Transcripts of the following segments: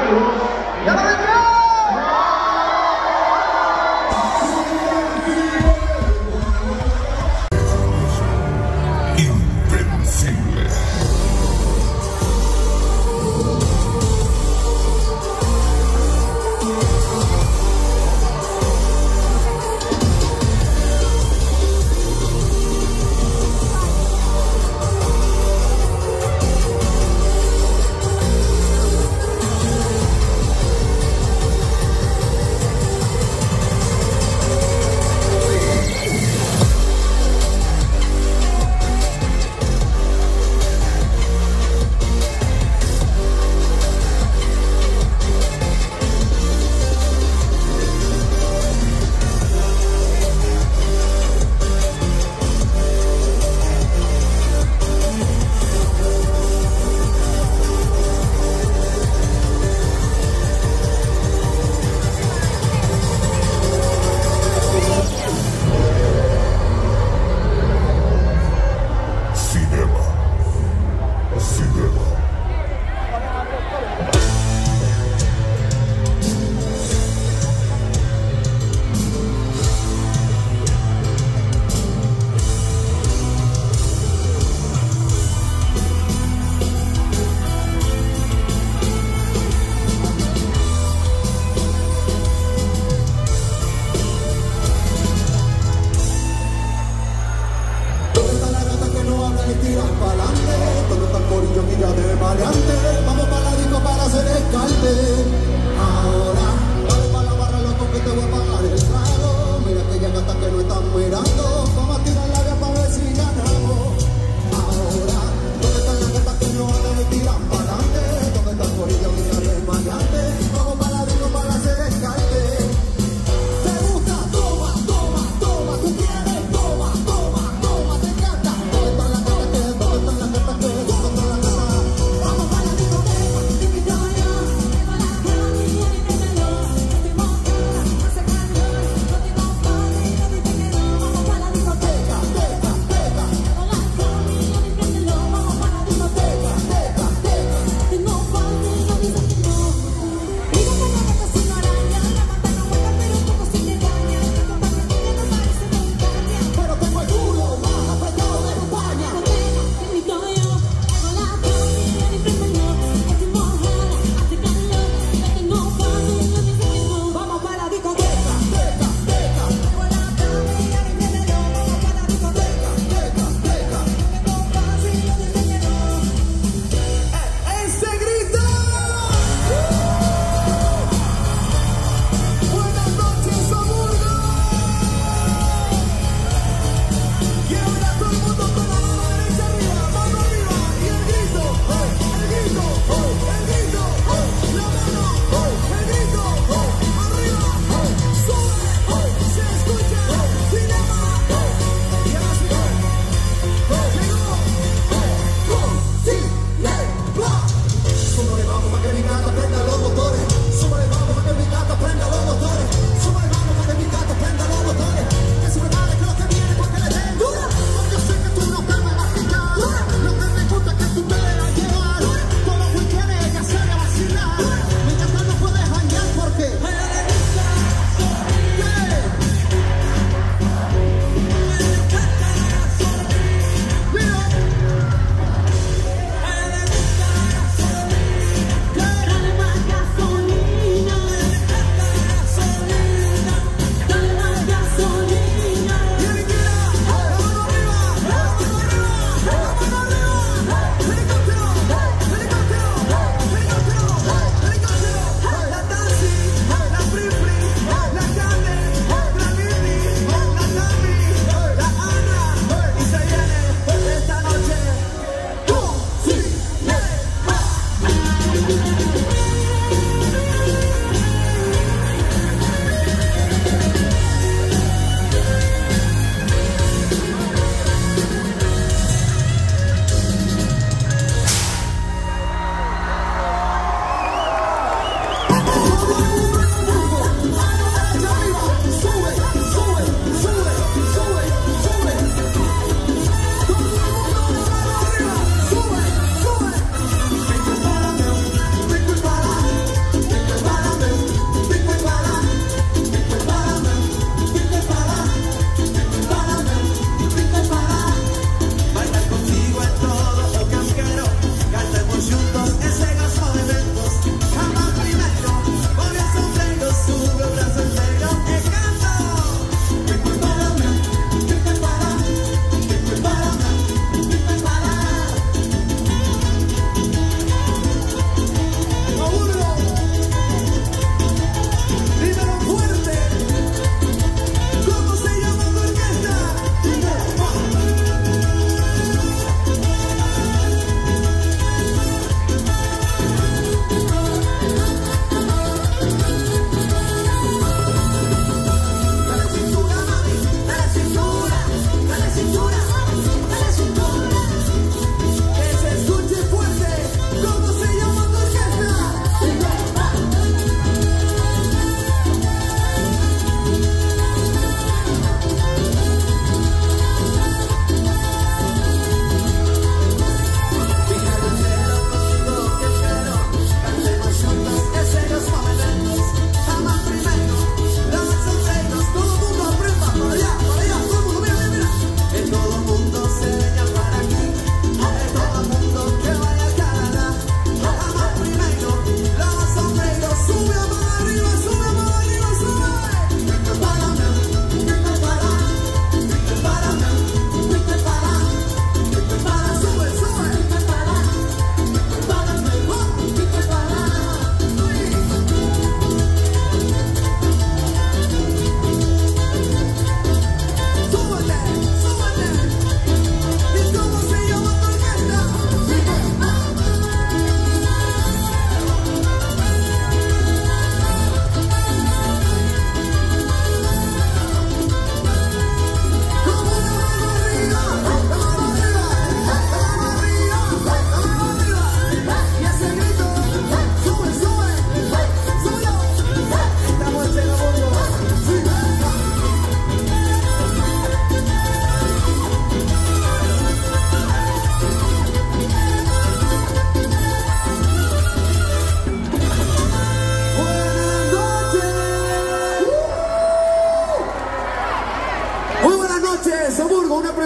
¡Ya lo vendrá!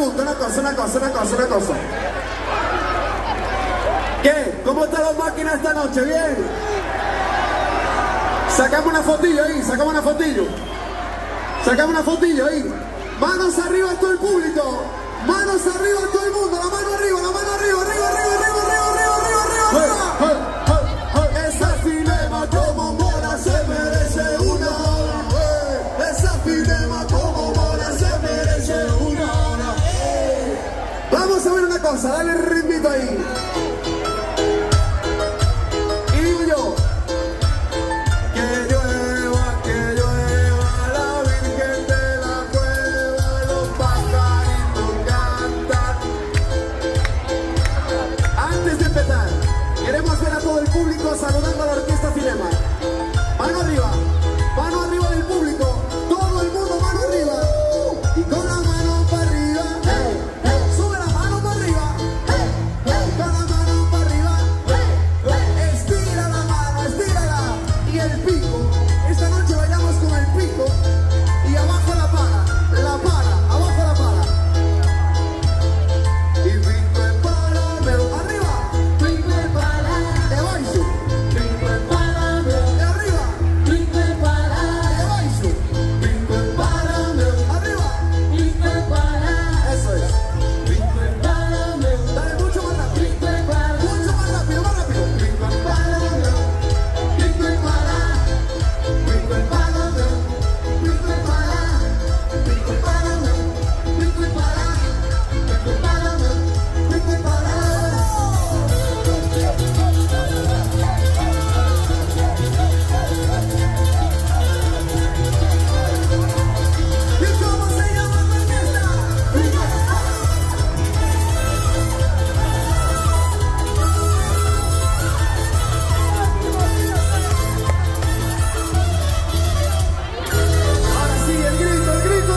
pregunto, una cosa. ¿Qué? ¿Cómo está la máquina esta noche? ¿Bien? Sacamos una fotillo ahí, Sacamos una fotillo ahí. Manos arriba a todo el público. Manos arriba a todo el mundo. La mano arriba, arriba. Esa cinema como mola se merece una hora. Esa cinema como mola se merece una hora. Vamos a ver una cosa, dale el ritmito ahí. Y digo yo, que llueva, la Virgen de la Cueva, los pajaritos cantan. Antes de empezar, queremos ver a todo el público saludando a la Orquesta Cinema. Mano arriba del público, todo el mundo mano arriba. Y con la mano para arriba, sube la mano para arriba. Con la mano para arriba, estira la mano, estírala. Y el pico, esta noche bailamos con el pico. Y abajo la para, abajo la para. Y pico en para, pero arriba. Pico en para, de baixo. Pico en para, de arriba. Pico en para, de baixo. Pico en para, arriba. Pico en para, eso es. Pico en para, dale mucho más rápido. Pico en para, mucho más rápido. Pico en para, pico en para, pico en para, pico en para, pico en para, pico en para, pico en para, pico en para. ¿Y cómo se llama la orquesta? Ahora sí, el grito.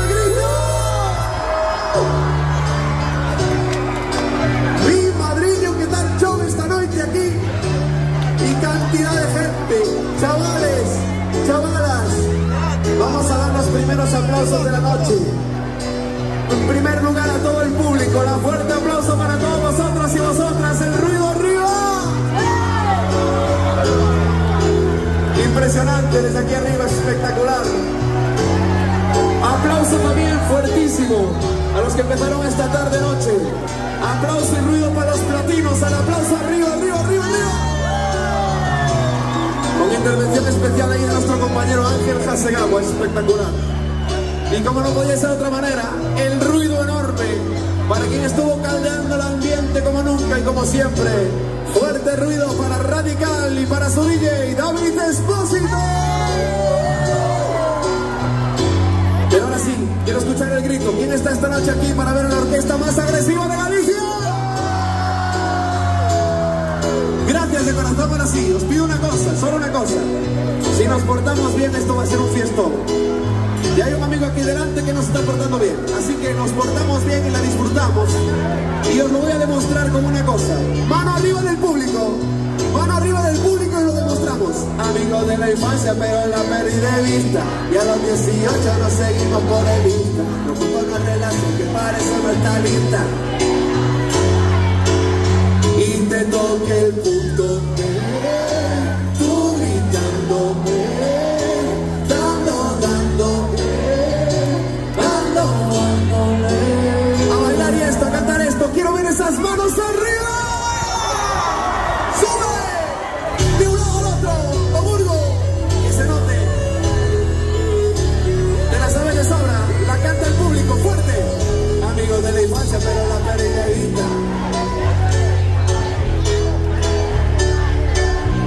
Mi madriño, ¿qué tal show esta noche aquí? Y cantidad de gente, chavales, chavalas. Vamos a dar los primeros aplausos de la noche. En primer lugar a todo el público, un fuerte aplauso para todos vosotros y vosotras. El ruido arriba. Impresionante, desde aquí arriba es espectacular. Aplauso también fuertísimo a los que empezaron esta tarde noche. Aplauso y ruido para los platinos. Al aplauso arriba. Con intervención especial ahí de nuestro compañero Ángel Hasegawa, espectacular. Y como no podía ser de otra manera, el ruido enorme para quien estuvo caldeando el ambiente como nunca y como siempre. Fuerte ruido para Radical y para su DJ David Espósito. Pero ahora sí, quiero escuchar el grito. ¿Quién está esta noche aquí para ver a la orquesta más agresiva de Galicia? Gracias de corazón. Ahora sí, os pido una cosa, solo una cosa. Si nos portamos bien, esto va a ser un fiestón. Y hay un amigo aquí delante que nos está portando bien. Así que nos portamos bien y la disfrutamos. Y os lo voy a demostrar con una cosa. Mano arriba del público. Mano arriba del público y lo demostramos. Amigos de la infancia, pero la perdí de vista. Y a los 18 nos seguimos por el Insta. No ocupo una relación que parece no está lista. Y te toque el punto G, tú gritándome, dándole. A bailar y esto, a cantar esto. Quiero ver esas manos arriba. ¡Sube! De un lado al otro, Hamburgo. Que se note. Te la sabes de sobra. La canta el público fuerte. Amigos de la infancia, pero la perdida.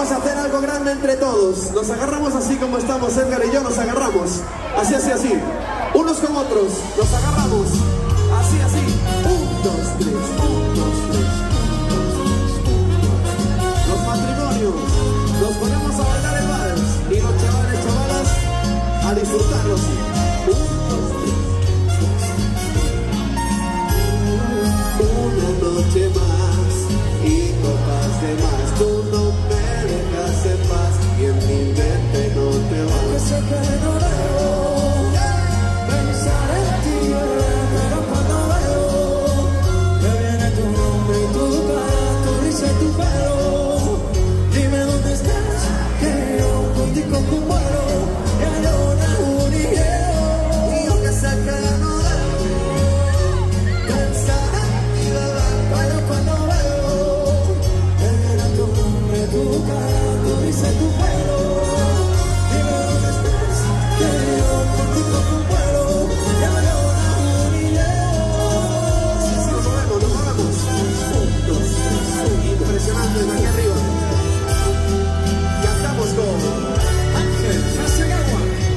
Vamos a hacer algo grande entre todos. Nos agarramos así como estamos, Edgar y yo nos agarramos. Así, así, así. Unos con otros. Nos agarramos. Así, así. 1, 2, 3. 1, 2, 3. Los matrimonios. Nos ponemos a bailar el vals. Y los chavales, chavalas, a disfrutarlo así. 1, 2, 3. Una noche más y copas de más. Tú no me dejas en paz y en mi mente no te vas. Que sé que no debo pensar en ti, pero cuando veo que viene tu nombre y tu cara, tu risa y tu pelo, dime dónde estás, que yo contigo muero, ya yo no uniría. Y yo que sé que no debo Pensar en ti, bebé, pero cuando veo que viene tu nombre, tu cara, tu risa y tu pelo, dime dónde estás, que yo contigo muero, ya yo no uniré. Si nos movemos, nos movemos. 1, 2, 3. Impresionante desde aquí arriba. Cantamos con Ángel Hasegawa.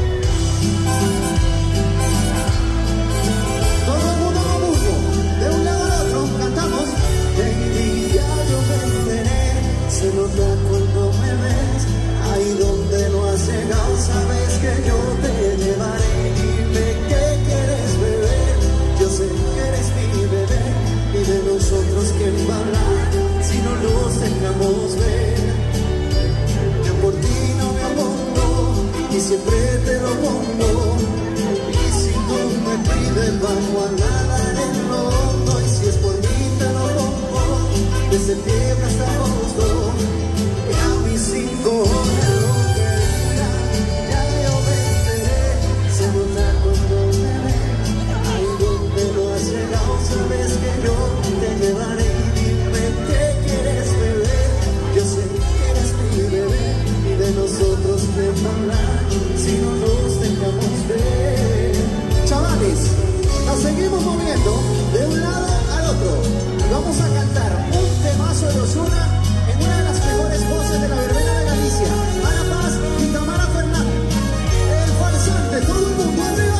Todo el mundo lo busco. De un lado al otro cantamos. Baby, ya yo me enteré, se nota cuando me ves, ahí donde no has llegado, sabes que yo te llevaré. Dime qué quieres beber, yo sé que eres mi bebé, y de nosotros quién va a hablar, si no nos dejamos ver. Yo por ti no me opongo, y siempre te lo pongo, y si tú me pides vamos a nadar en lo hondo, y si es por mí te lo pongo, de septiembre hasta agosto, y a mis 5 horas lo que diga, ya yo me enteré, se nota cuando me ves, ahí donde no has llegado, sabes que yo te llevaré, y dime qué quieres beber, yo sé que eres mi bebé, y de nosotros te va a hablar, si no nos dejamos ver. Chavales, nos seguimos moviendo de un lado al otro. Y vamos a cantar un temazo de Ozuna en una de las mejores voces de la verbena de Galicia. Ana Paz y Tamara Fernández. El farsante, todo el mundo arriba.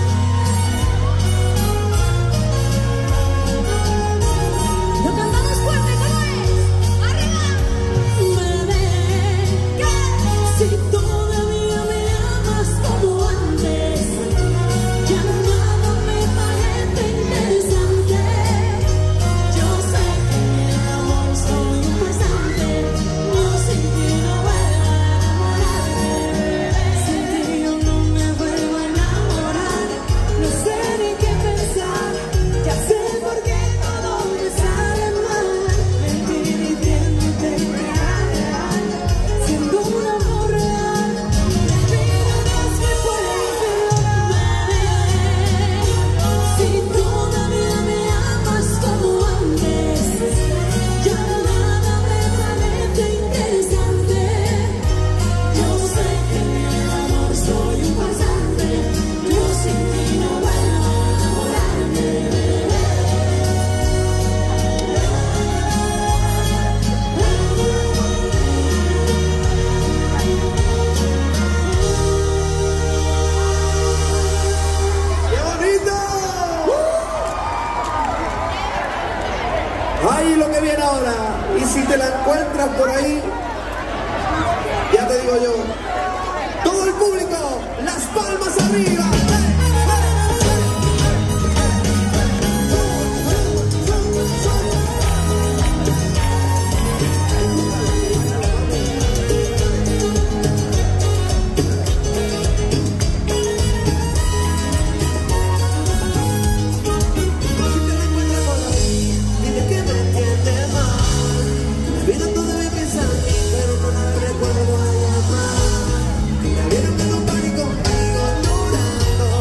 Lo cantamos fuerte, ¿cómo es? ¡Arriba! Bebé, que si todavía me amas como antes, ya nada me parece interesante. Yo sé que en el amor soy un pasante, no sin ti no vuelvo a enamorarme. Sin ti yo no me vuelvo a enamorar, no sé ni qué pensar, ya sé por qué todo me sale mal. Mentir diciéndote que era real, siendo un amor real. Miradas me pueden bebé, si todavía me amas como antes, ya nada me parece interesante. Yo sé que en el amor soy un pasante, yo sin ti no vuelvo a enamorarme. ¡Qué bonito! Ahí lo que viene ahora. Y si te la encuentras por ahí, ya te digo yo. Todo el público, las palmas arriba. Dile que me entiende mal, vida todavía piensa en mí, pero no la recuerdo a llamar. Mira, vieron que no parí conmigo llorando.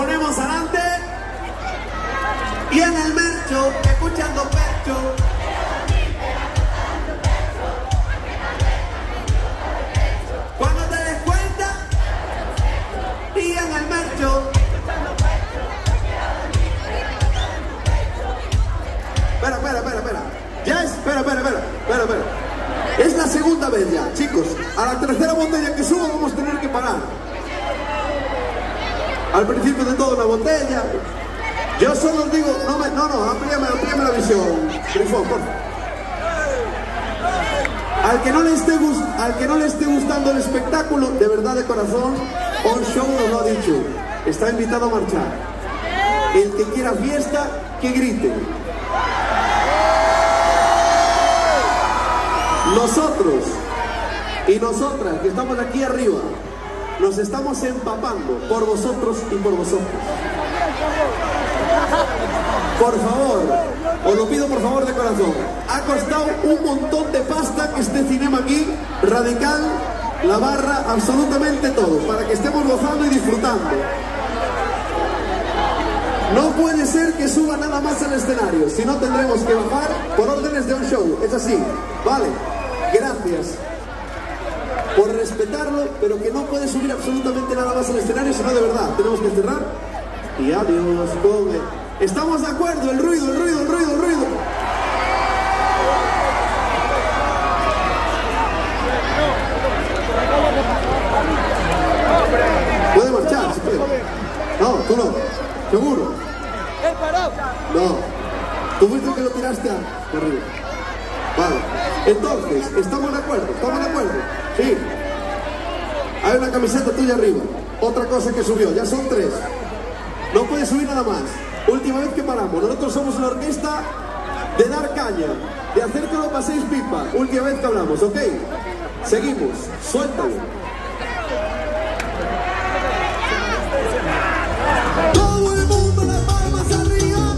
ponemos adelante. Y en el mercho, escuchando pecho. Cuando te des cuenta. Y en el mercho. Espera. Ya es, espera. Es la segunda vez ya, chicos. A la tercera botella que subo vamos a tener que parar. Al principio de todo una botella. Yo solo os digo, amplíame la visión, Grifón, por favor. Al que no le esté gustando el espectáculo, de verdad de corazón, On Show nos lo ha dicho. Está invitado a marchar. El que quiera fiesta, que grite. Nosotros y nosotras que estamos aquí arriba nos estamos empapando por vosotros y por vosotros. Por favor, os lo pido por favor de corazón. Ha costado un montón de pasta que este cinema aquí, Radical, la barra, absolutamente todo, para que estemos gozando y disfrutando. No puede ser que suba nada más al escenario, si no tendremos que bajar por órdenes de On Show. Es así, vale. Gracias por respetarlo, pero que no puede subir absolutamente nada más al escenario, sino de verdad. Tenemos que cerrar y adiós, pobre. ¿Estamos de acuerdo? El ruido. Puede marchar, si puede. No, tú no. ¿Seguro? No. Tú fuiste el que lo tiraste arriba. Vale, entonces, ¿estamos de acuerdo? Sí. Hay una camiseta tuya arriba. Otra cosa que subió, ya son 3. No puede subir nada más. Última vez que paramos. Nosotros somos una orquesta de dar caña, de hacer que lo paséis pipa. Última vez que hablamos, ¿ok? Seguimos, suéltalo. Todo el mundo las palmas arriba.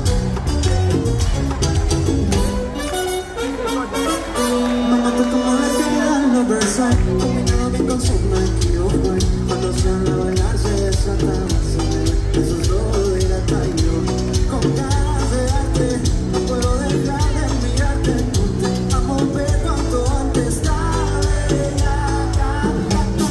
Combinado bien con su maquillo, cuando se habla bailar se desata, esos ojos de gata. Con ganas de darte, no puedo dejar de mirarte. Amo ver cuanto antes tarde.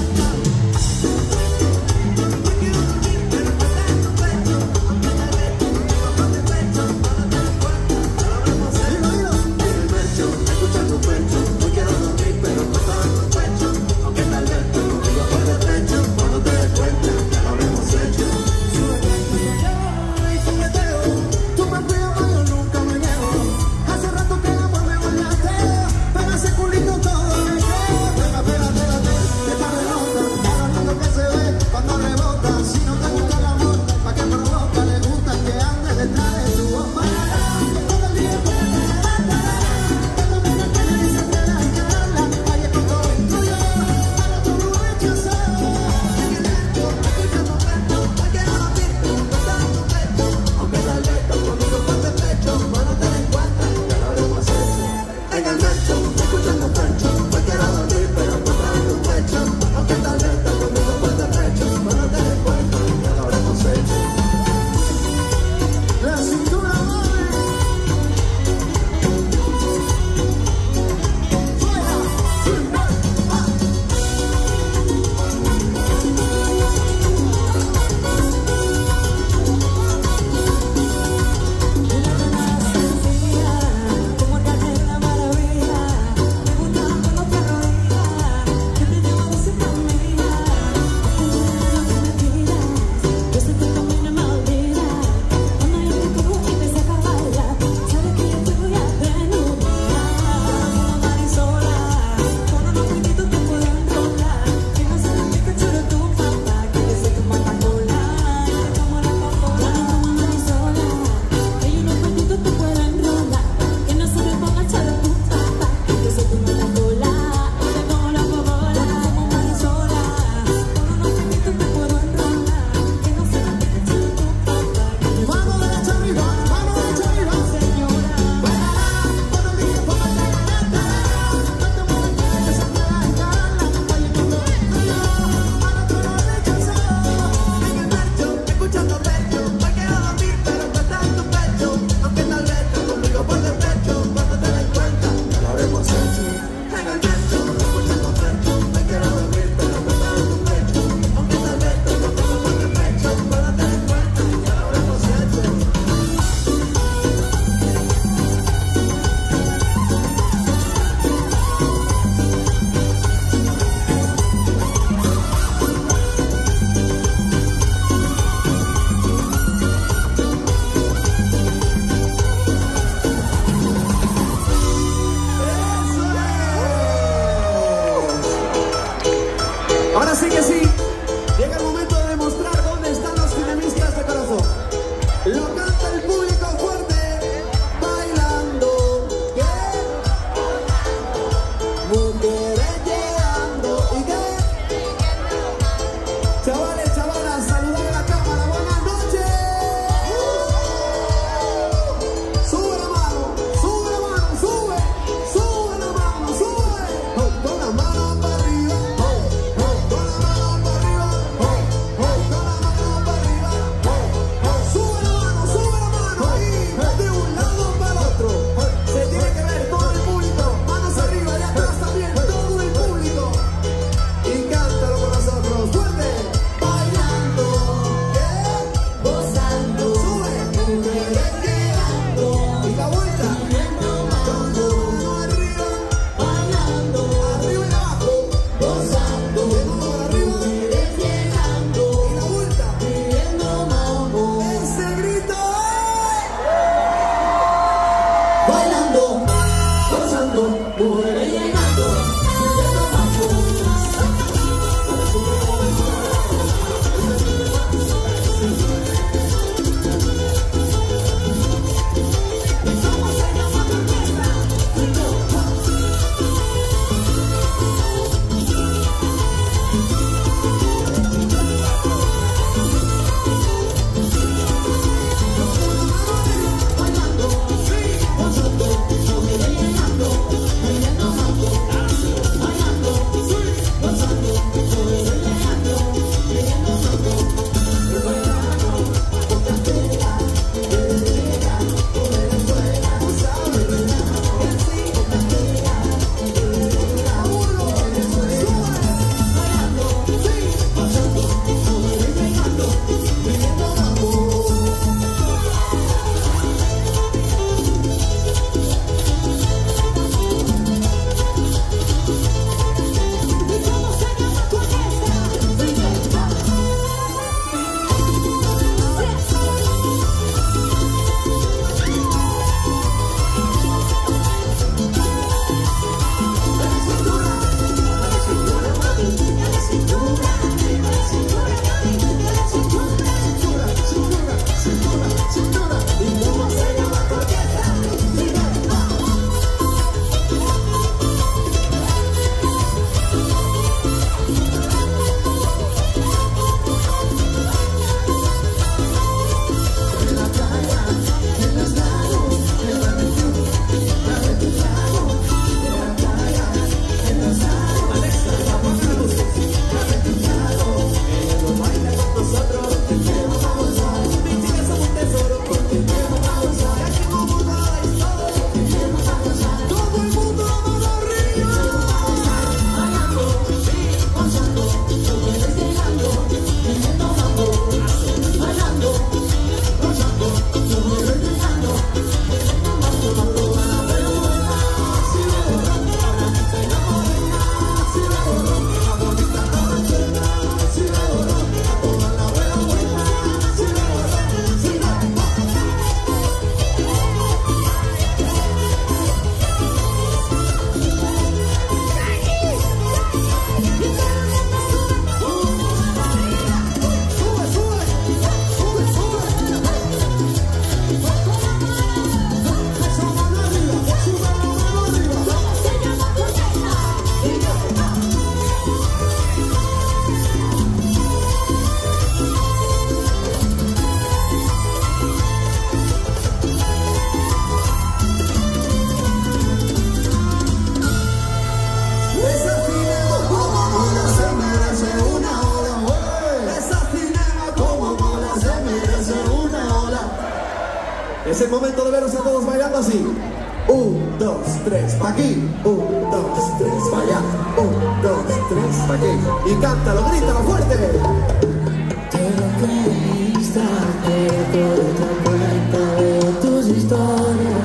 Es el momento de veros a todos bailando así. 1, 2, 3, pa' aquí. 1, 2, 3, pa' allá. 1, 2, 3, pa' aquí. Y cántalo, grítalo fuerte. Te lo creíste, por otra cuenta de tus historias.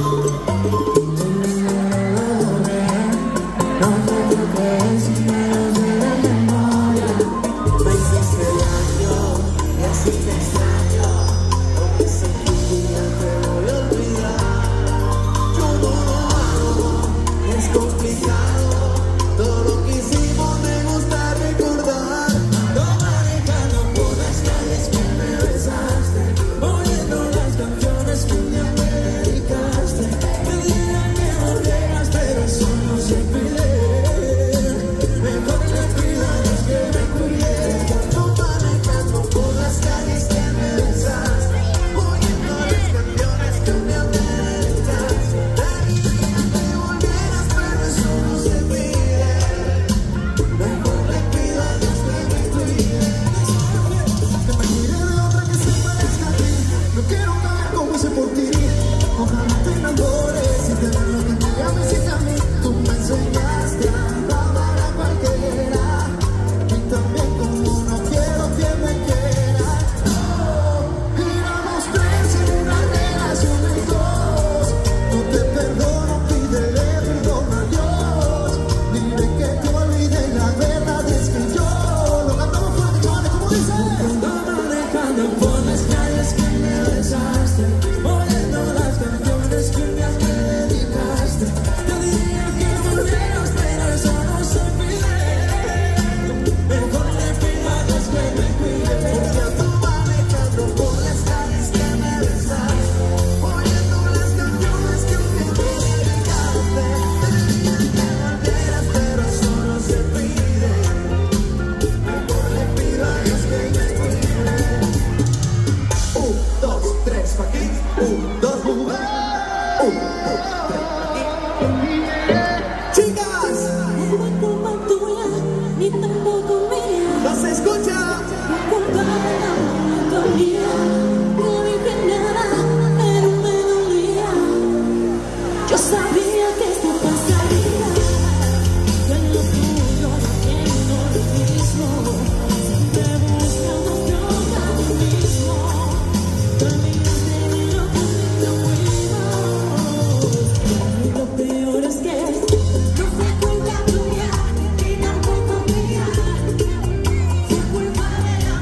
No te toques sin menos de la memoria. Me hiciste daño y así te extraño. Aunque sé que un día te voy a olvidar. Yo no lo hago, es complicado. Todo lo que hicimos me gusta recordar. No manejando por las calles que me besaste, oyendo las canciones que un día me dedicaste. Me dirán que volverás, pero eso no se pide. Mejor le pido a Dios que me cuide. No manejando por las calles que me besaste, oyendo las canciones que un día me dedicaste. Me dirían que volverás, pero eso no se pide. Mejor le pido a Dios que me cuide. Que me cuide de otra que se parezca a ti. No quiero caer como hice por ti. Ojalá te enamores y te den lo que tú ya me hiciste a mí. Tú me enseñaste a amar a cualquiera. Y también como no quiero que me quiera. Oh, éramos tres en una relación de dos. No te perdono, pídele perdón a Dios. Dile que te olvide, la verdad es que yo lo cantamos fuerte, chavales, como dice. No manejando por las calles que me besaste, oyendo las canciones que un día me dedicaste. Te diría que volverás, pero eso no se pide. Mejor le pido a Dios que me cuide. Porque tú manejando por las calles que me besaste, oyendo las canciones que un día me dedicaste. Te diría que volvieras, pero eso no se pide. Mejor le pido a Dios que me cuide. 1, 2, 3, pa' aquí. 1, 2, 1, 2, 3, chicas, No fue culpa tuya, ni tampoco mía. no se escucha. Fue culpa de la monotonía. No dije nada, pero me dolía. Yo sabía que esto pasaría. Que en lo tuyo no tengo lo mismo. Siempre buscando yo a mí mismo. Terminaste de lo que fuimos. Y lo peor es que no fue culpa tuya, ni tampoco mía. Fue culpa de la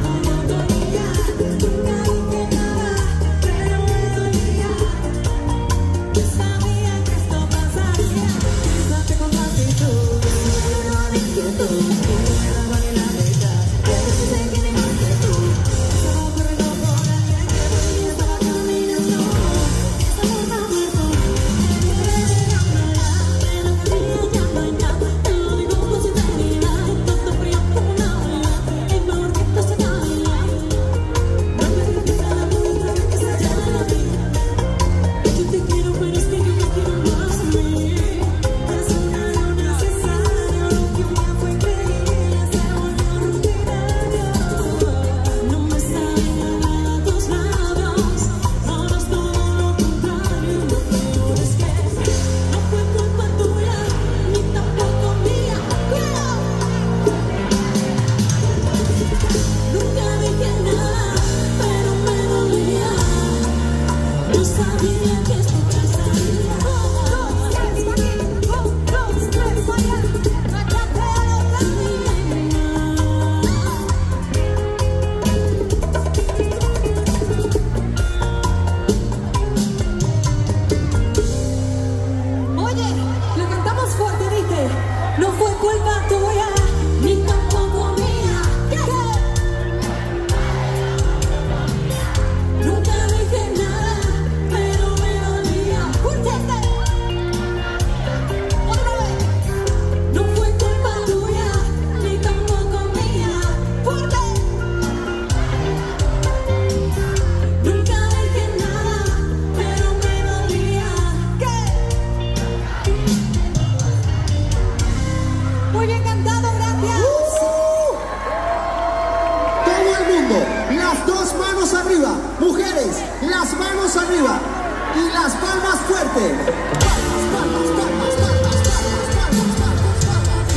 Las dos manos arriba. Mujeres, las manos arriba. Y las palmas fuerte. Palmas, palmas, palmas, palmas, palmas, palmas, palmas, palmas.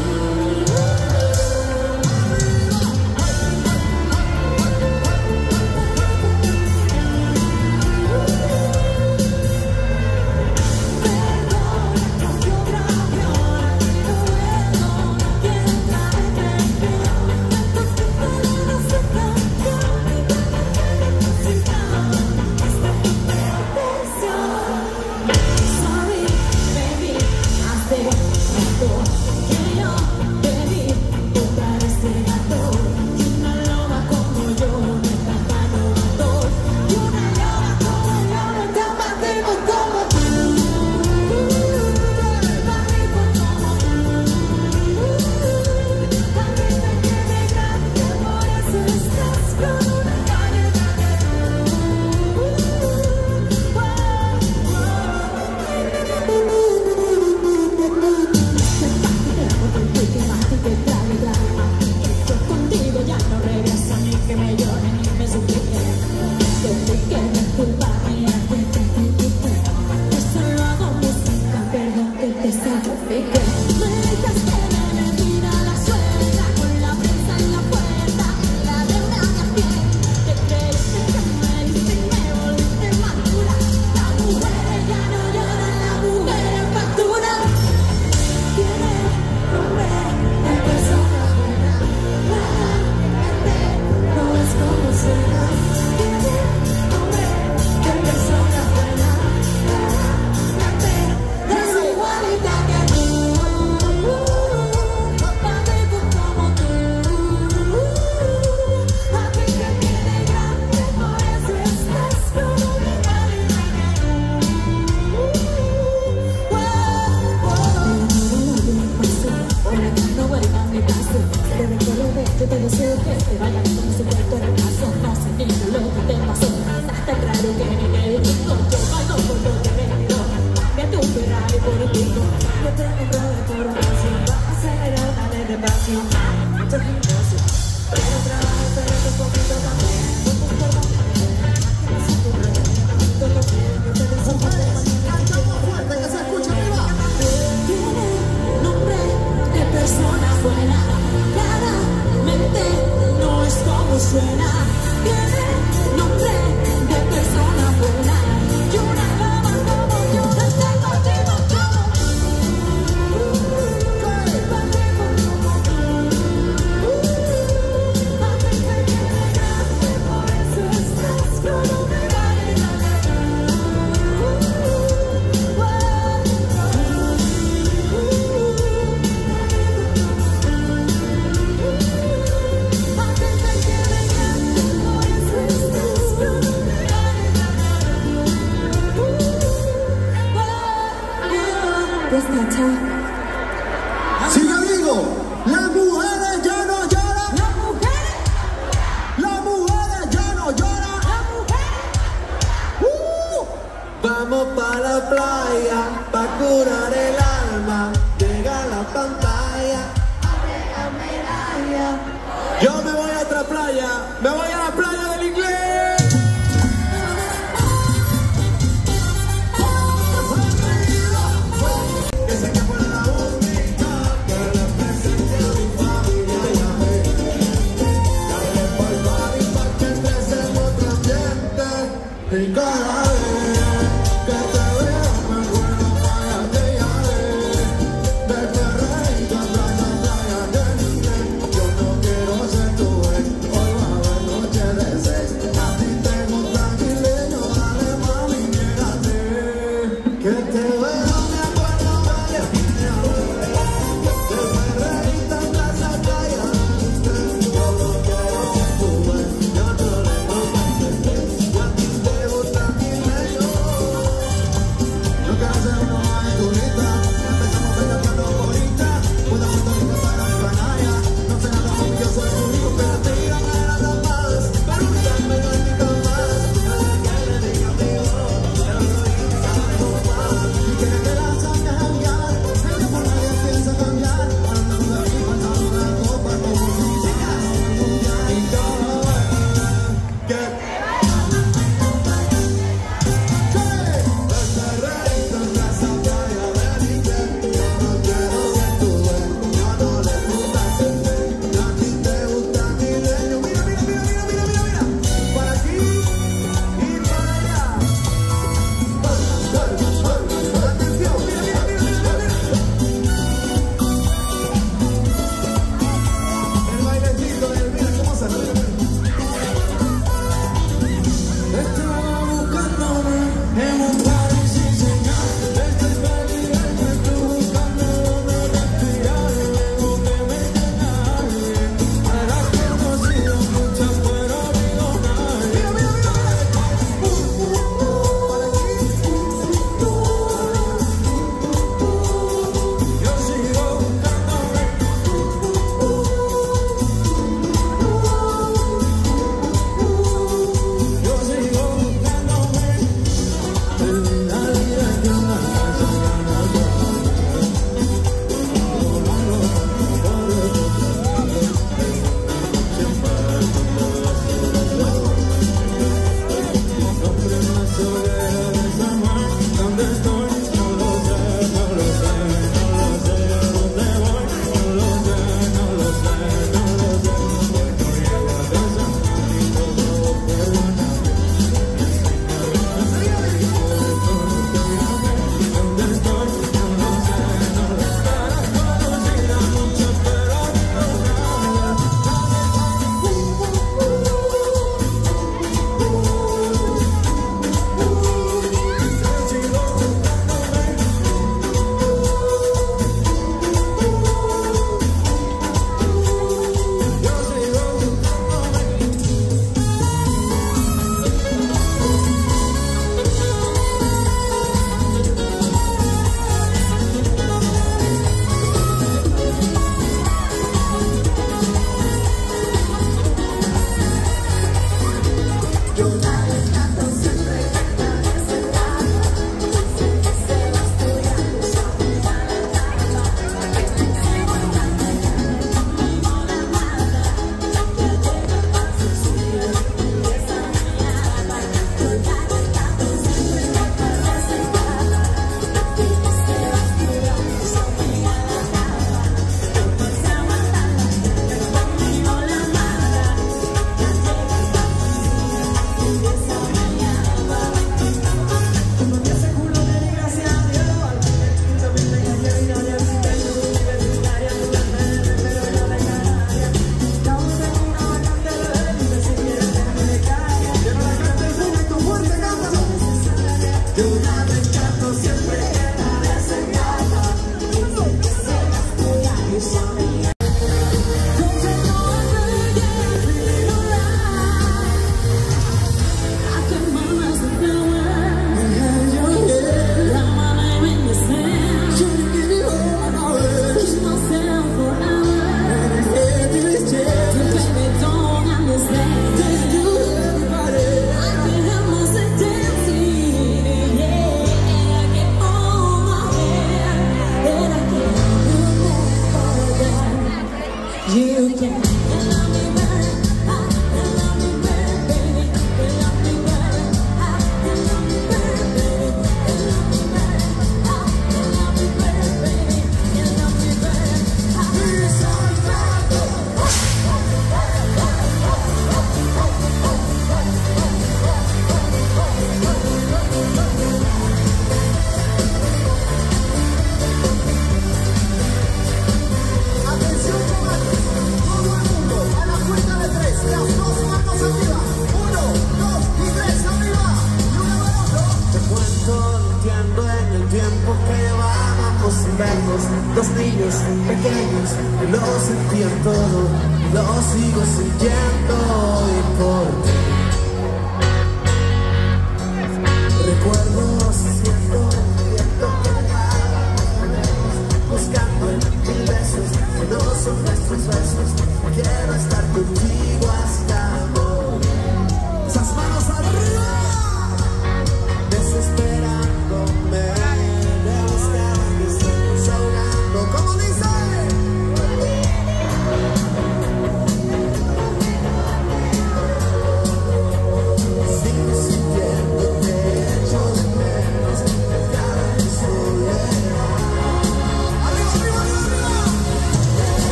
Si yo digo, las mujeres ya no lloran. Las mujeres ya no lloran. Vamos para la playa, pa' curar el alma. Llega la pantalla. Yo me voy a otra playa, me voy a la playa del inglés. Y cada vez que te veo me acuerdo para aquella vez de perreíta tras la playa del inglés. Yo no quiero ser tu ex, hoy va a haber noche de sex. A ti te gusta Milenio, dale mami, llégate. Que te veo me acuerdo para aquella vez de perreíta tras la playa del inglés. Yo no quiero ser tu ex, yo no le doy más estrés. A ti te gusta Milenio.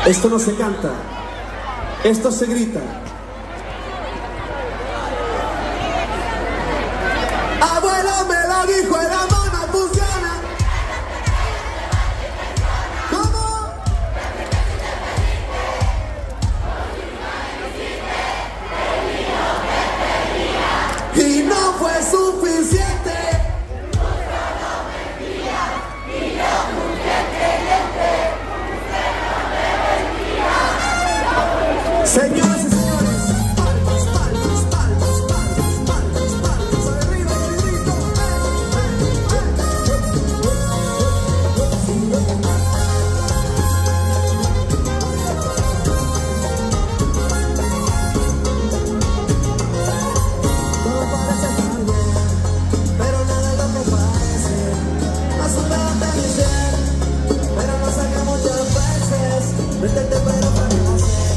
Esto no se canta, esto se grita. Abuelo me lo dijo, el amor no funciona. ¿Cómo? Y no fue suficiente. Señoras y señores, palmas, palmas, palmas, palmas, palmas, palmas, arriba y grito. Todo parece estar bien, pero nada es lo que parece. Más un lado de ser, pero no saca muchas veces. No intenté, pero para no hacer.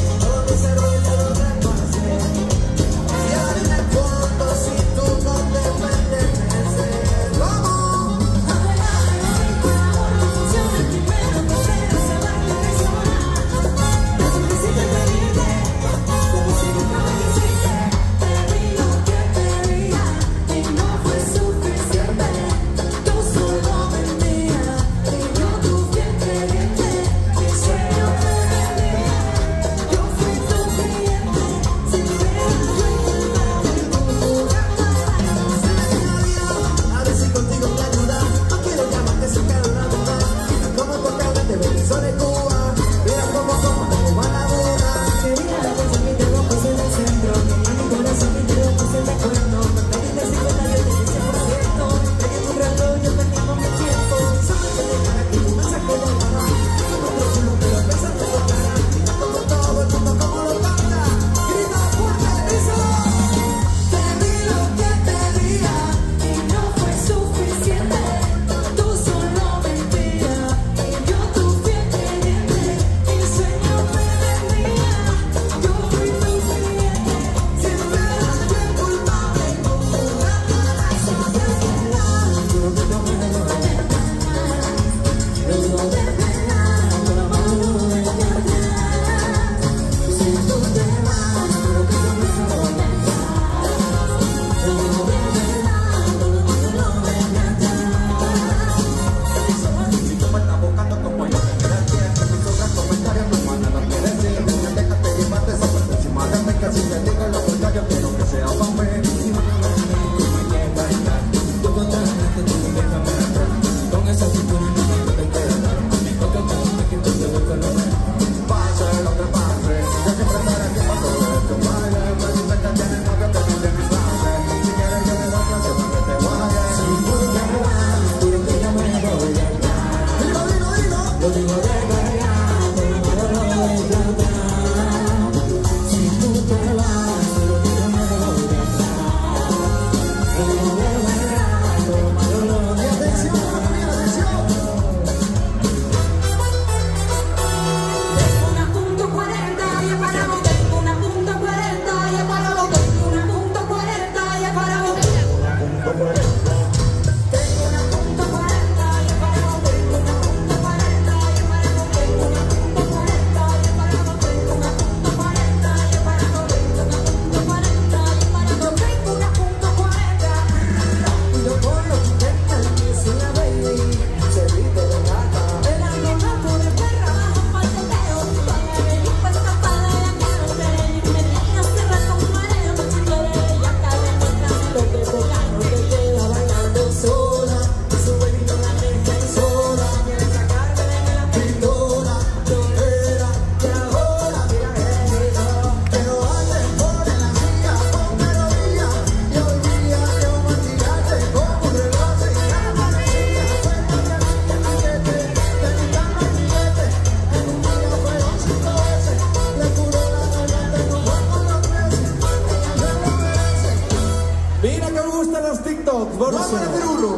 Volvamos a hacer uno.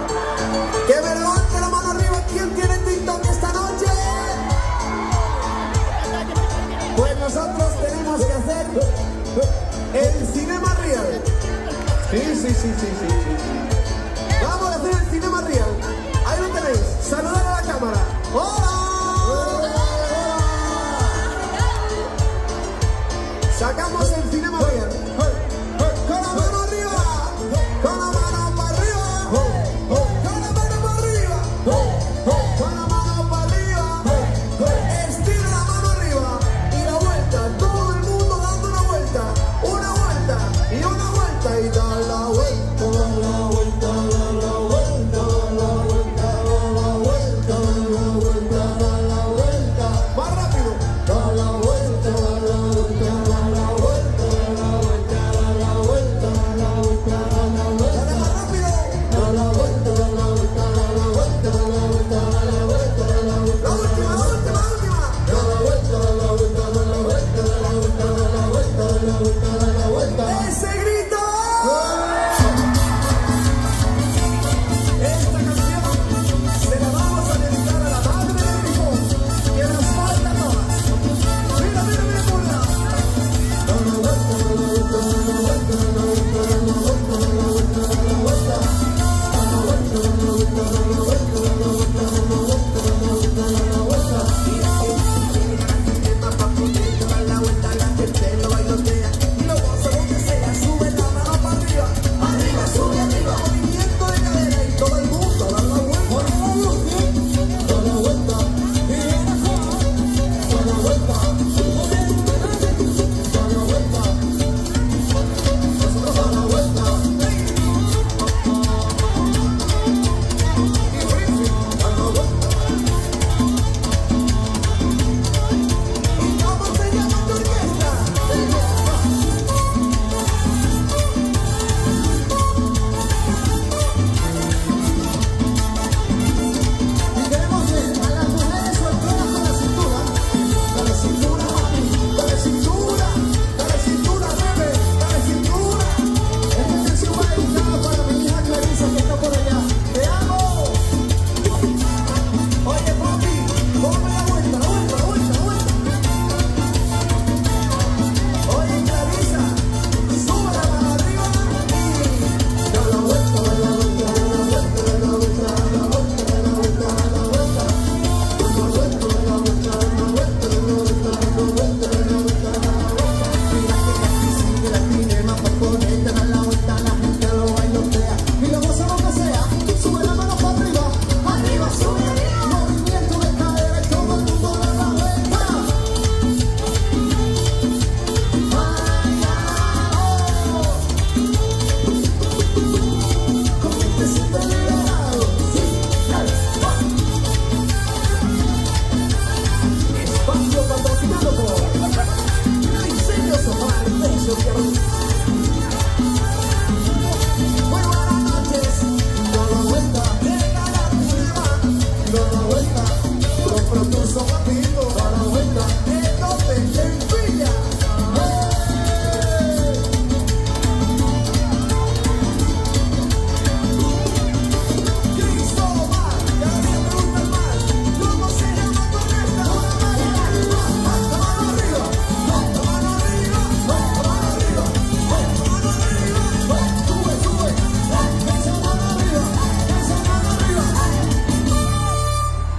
Que me levante la mano arriba. ¿Quién tiene TikTok esta noche? Pues nosotros tenemos que hacer el Cinema Real. Sí. Vamos a hacer el Cinema Real. Ahí lo tenéis. Saludar a la cámara. ¡Hola!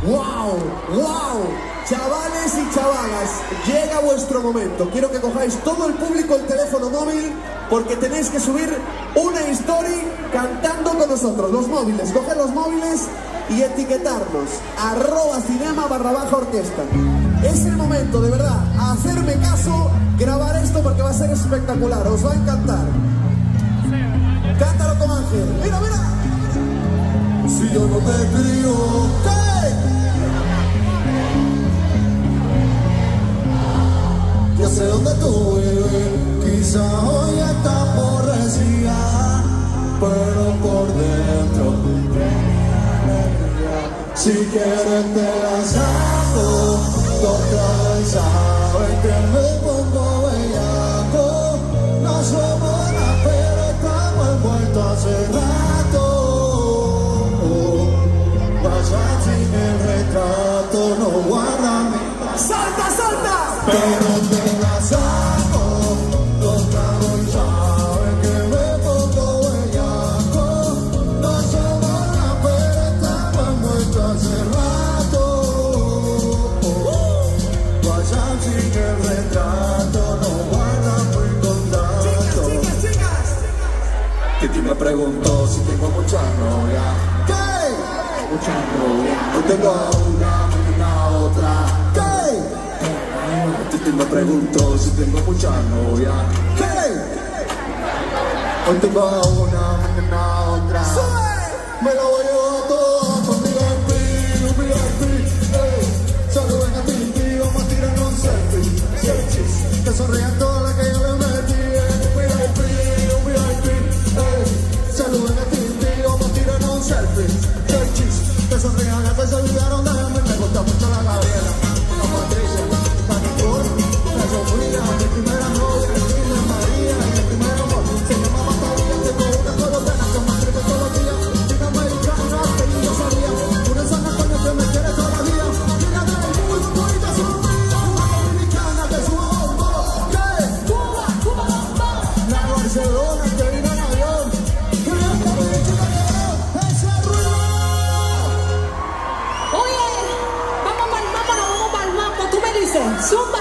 ¡Wow! ¡Wow! Chavales y chavalas, llega vuestro momento. Quiero que cojáis todo el público el teléfono móvil porque tenéis que subir una story cantando con nosotros. Los móviles, coged los móviles y etiquetarnos. @cinema_orquesta. Es el momento, de verdad, a hacerme caso, grabar esto porque va a ser espectacular. Os va a encantar. Cántalo con Ángel. ¡Mira, mira! Si yo no te crío, ¿qué? Yo sé dónde tú vives, quizá hoy está aborrecida, pero por dentro, si quieres te la saco, toca y sabes que me pongo bellaco, no somos nada, pero estamos envueltos hace rato, pasa sin el retrato, no guarda mi... ¡Salta, salta! Pero te la saco, tocado y sabes que me pongo bellaco. No somos nada, pero estamos envueltos hace rato. Vaya sin el retrato, no guarda muy contacto. Chicas, chicas. Que ti me preguntó si tengo mucha novia. ¿Qué? Mucha novia. Hoy tengo una otra. ¿Qué? Titi me preguntó si tengo mucha novia. ¿Qué? Hoy tengo a una, mañana a otra. Me lo voy a llevar todo con mi VIP, ey. Solo ven a ti, vamos a tirarnos un selfie. Selfies, que sonrían todas las que yo le metí. Un VIP, ey. Solo ven a ti, vamos a tirarnos un selfie. Selfies, que sonrían las que se olvidaron de mí. Me gusta mucho la Gabriela, la Patricia. Mi primera novia, mi María, mi primer amor. Se llamaba María, tengo una colombiana con más triple todos los días. Una americana que ni yo sabía. Una San Antonio que me quiere todavía. Una del mundo, bonita su vida. Una dominicana que sube bombo. ¿Qué? Cuba, Cuba, bombo. La Barcelona que vino en avión. Y la cabeza que quedó ese ruido. Oye, vamos para el mambo, tú me dices, zumba.